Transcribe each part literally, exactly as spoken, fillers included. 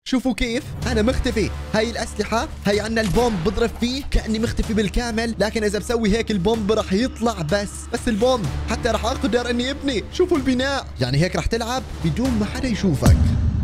شوفوا كيف انا مختفي. هاي الاسلحه، هاي عنا البومب بضرب فيه كاني مختفي بالكامل، لكن اذا بسوي هيك البومب رح يطلع بس بس البومب، حتى رح اقدر اني ابني. شوفوا البناء، يعني هيك رح تلعب بدون ما حدا يشوفك.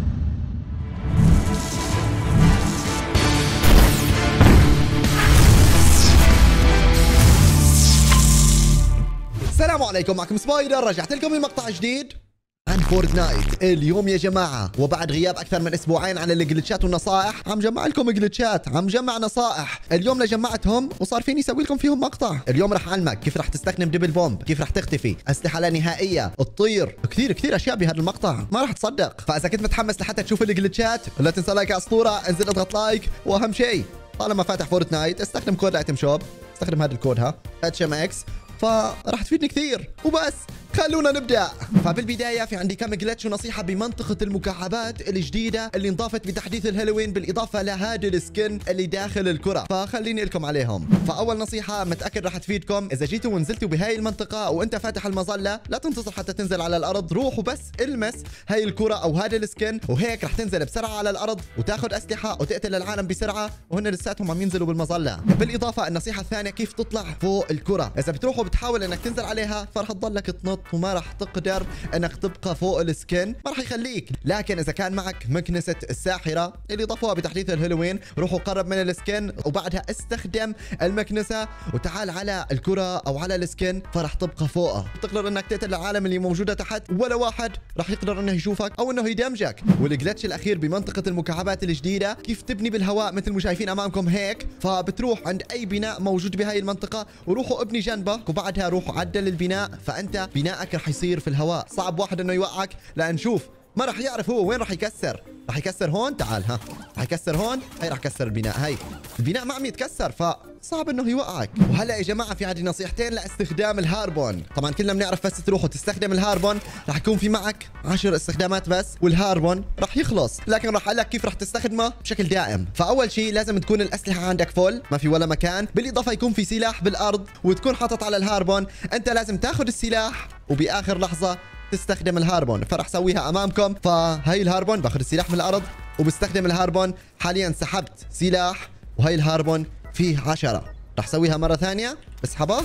السلام عليكم، معكم سبايدر. رجعت لكم بمقطع جديد عن فورتنايت اليوم يا جماعة، وبعد غياب أكثر من أسبوعين عن الجلتشات والنصائح عم جمع لكم جلتشات، عم جمع نصائح. اليوم لجمعتهم وصار فيني أسوي لكم فيهم مقطع. اليوم رح أعلمك كيف رح تستخدم دبل بومب، كيف رح تختفي، أسلحة لا نهائية، تطير، كثير كثير أشياء بهذا المقطع ما رح تصدق. فإذا كنت متحمس لحتى تشوف الجلتشات لا تنسى لايك يا أسطورة، انزل اضغط لايك، وأهم شيء طالما فاتح فورتنايت استخدم كود ايتم شوب، استخدم هذا الكود ها اتش ام اكس، فراح تفيدني كثير. وبس خلونا نبدأ. فبالبداية في عندي كم جلتش ونصيحة بمنطقة المكعبات الجديدة اللي انضافت بتحديث الهالوين، بالإضافة لهذا السكن اللي داخل الكرة، فخليني لكم عليهم. فأول نصيحة متأكد راح تفيدكم، إذا جيتوا ونزلتوا بهاي المنطقة وأنت فاتح المظلة لا تنتظر حتى تنزل على الأرض، روح وبس المس هاي الكرة أو هذا السكن، وهيك راح تنزل بسرعة على الأرض وتاخذ أسلحة وتقتل العالم بسرعة، وهن لساتهم عم ينزلوا بالمظلة. بالإضافة النصيحة الثانية كيف تطلع فوق الكرة. إذا بتروح وبتحاول إنك تنزل عليها فرح تضلك تنط وما راح تقدر انك تبقى فوق السكن، ما راح يخليك. لكن اذا كان معك مكنسه الساحره اللي ضافوها بتحديث الهالوين، روح وقرب من السكن وبعدها استخدم المكنسه وتعال على الكره او على السكن، فرح تبقى فوقها، تقدر انك تقتل العالم اللي موجوده تحت، ولا واحد راح يقدر انه يشوفك او انه يدمجك. والجلتش الاخير بمنطقه المكعبات الجديده كيف تبني بالهواء مثل ما شايفين امامكم هيك. فبتروح عند اي بناء موجود بهاي المنطقه وروحوا ابني جنبك، وبعدها روحوا عدل البناء، فانت بنائك رح يصير في الهواء. صعب واحد انه يوقعك، لان شوف ما راح يعرف هو وين راح يكسر. راح يكسر هون، تعال ها راح يكسر هون، هي راح يكسر البناء، هي البناء ما عم يتكسر، فصعب انه يوقعك. وهلا يا جماعه في عندي نصيحتين لاستخدام الهاربون. طبعا كلنا بنعرف بس تروح وتستخدم الهاربون راح يكون في معك عشر استخدامات بس والهاربون راح يخلص، لكن راح اقول لك كيف راح تستخدمه بشكل دائم. فاول شيء لازم تكون الاسلحه عندك فل، ما في ولا مكان، بالاضافه يكون في سلاح بالارض وتكون حاطط على الهاربون. انت لازم تاخذ السلاح وباخر لحظه تستخدم الهاربون، فرح سويها امامكم. فهي الهاربون باخذ السلاح من الارض وبستخدم الهاربون. حاليا سحبت سلاح وهي الهاربون فيه عشرة، رح سويها مره ثانيه بسحبها،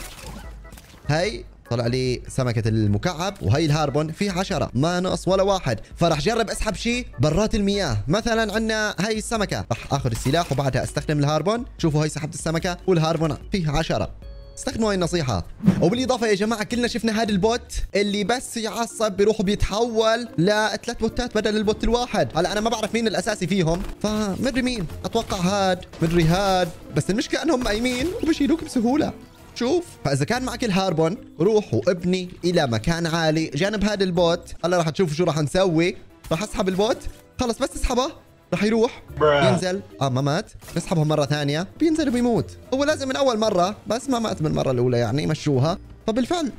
هي طلع لي سمكه المكعب، وهي الهاربون فيه عشرة ما نقص ولا واحد. فرح جرب اسحب شيء برات المياه، مثلا عندنا هي السمكه، رح اخذ السلاح وبعدها استخدم الهاربون. شوفوا هي سحبت السمكه والهاربون فيه عشرة. استخدموا هاي النصيحة. وبالإضافة يا جماعة كلنا شفنا هذا البوت اللي بس يعصب بيروح بيتحول لثلاث بوتات بدل البوت الواحد. هلا أنا ما بعرف مين الأساسي فيهم، فمدري مين، أتوقع هاد، مدري هاد، بس المشكلة أنهم قايمين وبشيلوك بسهولة. شوف، فإذا كان معك الهاربون روح وابني إلى مكان عالي جانب هذا البوت. هلا راح تشوفوا شو راح نسوي. راح أسحب البوت، خلص بس اسحبه راح يروح ينزل. اه ما مات، نسحبه مره ثانيه بينزل وبيموت. هو لازم من اول مره بس ما مات من المره الاولى، يعني مشوها. فبالفعل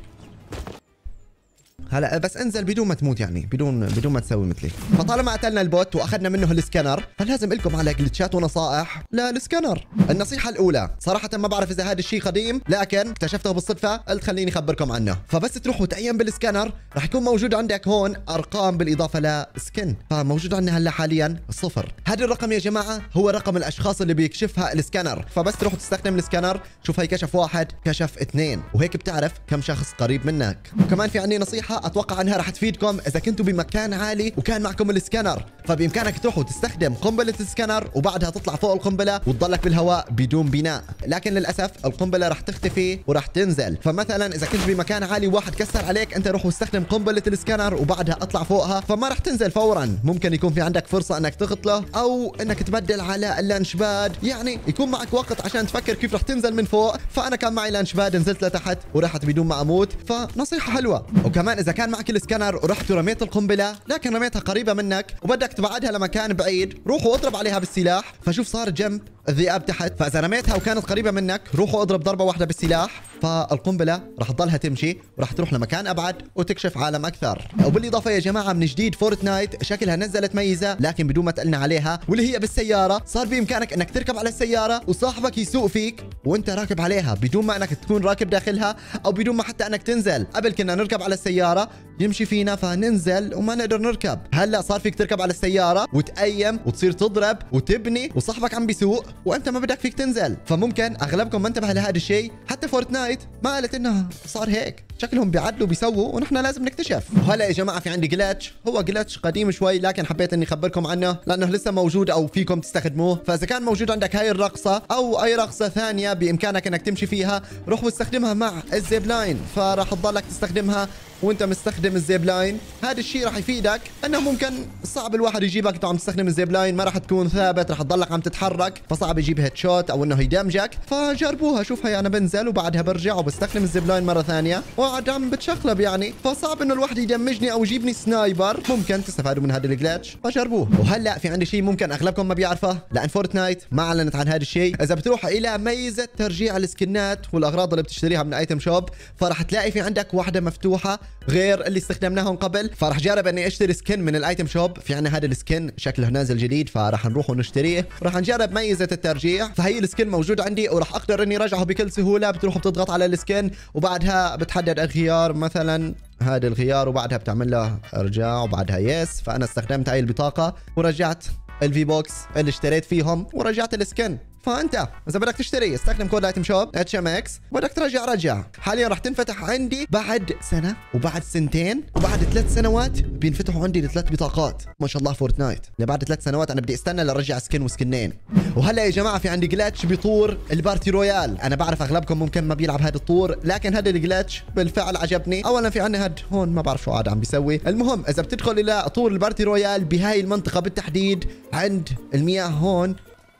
هلا بس انزل بدون ما تموت، يعني بدون بدون ما تسوي مثلي. فطالما قتلنا البوت واخذنا منه السكانر، فلازم لكم على جلتشات ونصائح للسكانر. النصيحه الاولى صراحه ما بعرف اذا هذا الشيء قديم، لكن اكتشفته بالصدفه قلت خليني اخبركم عنه. فبس تروح وتعين بالسكانر راح يكون موجود عندك هون ارقام بالاضافه لسكن، فموجود عندنا هلا حاليا صفر. هذا الرقم يا جماعه هو رقم الاشخاص اللي بيكشفها السكانر. فبس تروح تستخدم السكانر، شوف هي كشف واحد، كشف اثنين، وهيك بتعرف كم شخص قريب منك. وكمان في عندي نصيحه اتوقع انها راح تفيدكم اذا كنتوا بمكان عالي وكان معكم السكانر، فبامكانك تروحوا تستخدم قنبله السكانر وبعدها تطلع فوق القنبله وتضلك بالهواء بدون بناء. لكن للاسف القنبله راح تختفي وراح تنزل. فمثلا اذا كنت بمكان عالي وواحد كسر عليك، انت روح واستخدم قنبله السكانر وبعدها اطلع فوقها، فما راح تنزل فورا. ممكن يكون في عندك فرصه انك تقتله او انك تبدل على اللانش باد، يعني يكون معك وقت عشان تفكر كيف راح تنزل من فوق. فانا كان معي لانش باد نزلت لتحت ورحت بدون ما اموت، فنصيحه حلوه. وكمان اذا كان معك السكانر ورحت ورميت القنبله لكن رميتها قريبه منك وبدك تبعدها لمكان بعيد، روح واضرب عليها بالسلاح. فشوف صار جنب الذئاب تحت، فاذا رميتها وكانت قريبه منك روح واضرب ضربه واحده بالسلاح، فالقنبله راح تضلها تمشي وراح تروح لمكان ابعد وتكشف عالم اكثر. وبالاضافه يا جماعه من جديد فورتنايت شكلها نزلت ميزه لكن بدون ما تقلنا عليها، واللي هي بالسياره. صار بامكانك انك تركب على السياره وصاحبك يسوق فيك وانت راكب عليها بدون ما انك تكون راكب داخلها او بدون ما حتى انك تنزل. قبل كنا نركب على السياره يمشي فينا فننزل وما نقدر نركب. هلا صار فيك تركب على السياره وتقيم وتصير تضرب وتبني وصاحبك عم بيسوق وانت ما بدك فيك تنزل. فممكن اغلبكم ما انتبه لهذا الشيء. حتى فورتنايت ما قالت انه صار هيك، شكلهم بيعدلوا بيسووا ونحن لازم نكتشف. وهلا يا جماعه في عندي جلتش، هو جلتش قديم شوي لكن حبيت اني اخبركم عنه لانه لسه موجود او فيكم تستخدموه. فاذا كان موجود عندك هاي الرقصه او اي رقصه ثانيه بامكانك انك تمشي فيها، روح واستخدمها مع الزيب لاين، فراح تضلك تستخدمها وانت مستخدم الزيب لاين. هذا الشيء راح يفيدك انه ممكن صعب الواحد يجيبك انت عم تستخدم الزيب لاين، ما راح تكون ثابت، راح تضلك عم تتحرك، فصعب يجيب هيد شوت او انه يدمجك. فجربوها، شوف هي انا بنزل وبعدها برجع وبستخدم الزيب لاين مره ثانيه وقاعد عم بتشقلب يعني، فصعب انه الواحد يدمجني او يجيبني سنايبر. ممكن تستفادوا من هذا الجلتش فجربوه. وهلا في عندي شيء ممكن اغلبكم ما بيعرفه لان فورتنايت ما اعلنت عن هذا الشيء. اذا بتروح الى ميزه ترجيع السكنات والاغراض اللي بتشتريها من ايتم شوب، فراح تلاقي في عندك واحده مفتوحه غير اللي استخدمناهم قبل. فراح جرب اني اشتري سكن من الايتم شوب. في عنا هذا السكن شكله نازل جديد فراح نروح ونشتريه، راح نجرب ميزه الترجيع. فهي السكن موجود عندي وراح اقدر اني ارجعه بكل سهوله. بتروح بتضغط على السكن وبعدها بتحدد الخيار، مثلا هذا الخيار، وبعدها بتعمل له ارجاع وبعدها يس. فانا استخدمت هاي البطاقه ورجعت الفي بوكس اللي اشتريت فيهم ورجعت السكن. فانت اذا بدك تشتري استخدم كود ايتم شوب اتش ام اكس، بدك ترجع رجع. حاليا راح تنفتح عندي بعد سنه وبعد سنتين وبعد ثلاث سنوات بينفتحوا عندي لثلاث بطاقات. ما شاء الله فورتنايت لبعد ثلاث سنوات انا بدي استنى لرجع سكن وسكنين. وهلا يا جماعه في عندي جلتش بطور البارتي رويال. انا بعرف اغلبكم ممكن ما بيلعب هذا الطور لكن هذا الجلتش بالفعل عجبني. اولا في عندنا هاد هون ما بعرف شو عاد عم بيسوي. المهم اذا بتدخل الى طور البارتي رويال بهاي المنطقه بالتحديد عند المياه هون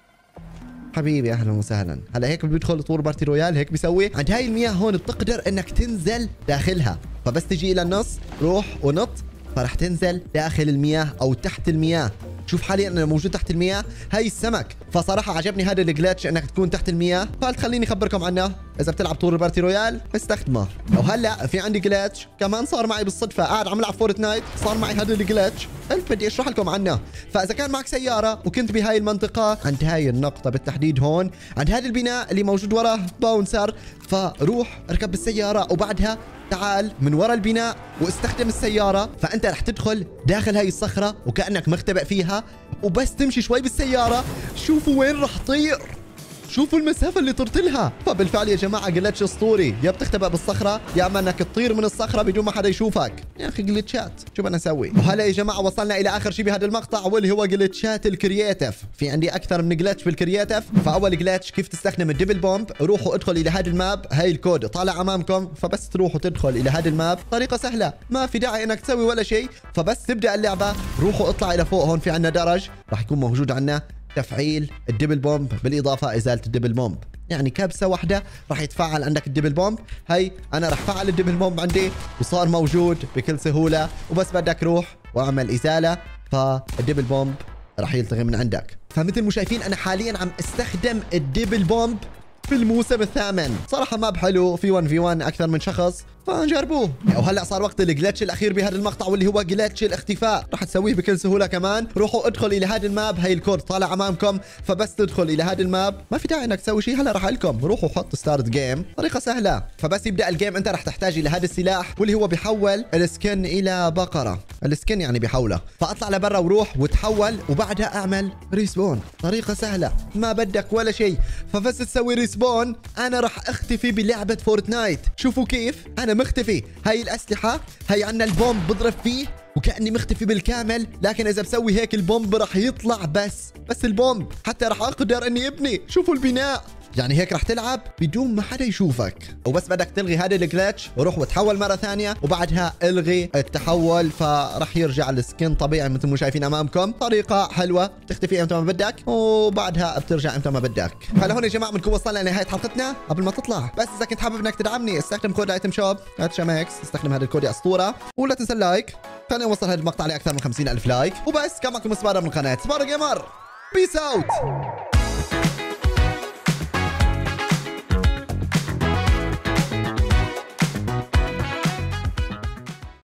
حبيبي اهلا وسهلا. هلا هيك بيدخل طور بارتي رويال هيك بيسوي. عند هاي المياه هون بتقدر انك تنزل داخلها، فبس تجي الى النص روح ونط فرح تنزل داخل المياه او تحت المياه. شوف حاليا انا موجود تحت المياه، هاي السمك. فصراحه عجبني هذا الجلتش انك تكون تحت المياه، فقلت خليني اخبركم عنه. اذا بتلعب طور البارتي رويال استخدمه. وهلا في عندي جلتش كمان صار معي بالصدفه، قاعد عم العب فورتنايت صار معي هذا الجلتش، قلت بدي اشرح لكم عنه. فاذا كان معك سياره وكنت بهاي المنطقه عند هاي النقطه بالتحديد هون عند هذا البناء اللي موجود وراه باونسر، فروح اركب بالسياره وبعدها تعال من ورا البناء واستخدم السياره. فانت رح تدخل داخل هاي الصخره وكانك مختبئ فيها، وبس تمشي شوي بالسياره شوفوا وين رح طير، شوفوا المسافة اللي طرت لها. فبالفعل يا جماعة جلتش اسطوري، يا بتختبئ بالصخرة يا اما انك تطير من الصخرة بدون ما حدا يشوفك. يا اخي جلتشات شو بدنا نسوي. وهلا يا جماعة وصلنا الى اخر شيء بهذا المقطع واللي هو جلتشات الكرياتيف. في عندي اكثر من جلتش بالكرياتيف. فاول جلتش كيف تستخدم الدبل بومب. روحوا ادخل الى هذا الماب، هاي الكود طالع امامكم، فبس تروحوا تدخل الى هذا الماب. طريقة سهلة ما في داعي انك تسوي ولا شيء، فبس تبدا اللعبة روحوا اطلع الى فوق. هون في عندنا درج راح يكون موجود عندنا تفعيل الدبل بومب بالاضافه ازاله الدبل بومب، يعني كبسه واحده راح يتفعل عندك الدبل بومب. هي انا راح فعل الدبل بومب عندي وصار موجود بكل سهوله، وبس بدك روح واعمل ازاله فالدبل بومب راح يلتغي من عندك. فمثل ما شايفين انا حاليا عم استخدم الدبل بومب في الموسم الثامن. صراحة ماب حلو في واحد في واحد أكثر من شخص فنجربوه. وهلا صار وقت الجلتش الأخير بهذا المقطع واللي هو جلتش الاختفاء. راح تسويه بكل سهولة كمان. روحوا ادخل إلى هذا الماب، هي الكود طالع أمامكم، فبس تدخل إلى هذا الماب ما في داعي إنك تسوي شيء. هلا راح لكم روحوا حط ستارت جيم، طريقة سهلة. فبس يبدأ الجيم أنت راح تحتاج إلى هذا السلاح واللي هو بيحول السكن إلى بقرة. السكن يعني بيحوله، فأطلع لبرا وروح وتحول وبعدها أعمل ريسبون. طريقة سهلة ما بدك ولا شيء، فبس تسوي ريسبون أنا راح أختفي بلعبة فورتنايت. شوفوا كيف أنا مختفي. هاي الأسلحة، هاي عنا البومب بضرب فيه وكأني مختفي بالكامل، لكن إذا بسوي هيك البومب راح يطلع بس بس البومب، حتى راح أقدر إني أبني. شوفوا البناء، يعني هيك راح تلعب بدون ما حدا يشوفك. وبس بدك تلغي هذا الجلتش وروح وتحول مرة ثانية وبعدها الغي التحول، فراح يرجع السكن طبيعي مثل ما شايفين امامكم. طريقة حلوة تختفي امتى ما بدك وبعدها بترجع امتى ما بدك. هلا هون يا جماعة بنكون وصلنا لنهاية حلقتنا. قبل ما تطلع بس اذا كنت حابب انك تدعمني استخدم كود ايتم شوب اتش ام اكس، استخدم هذا الكود يا اسطورة، ولا تنسى اللايك. خلينا نوصل هذا المقطع لاكثر من خمسين ألف لايك. وبس كان معكم سبارة من قناة سبارة جيمر. بيس اوت.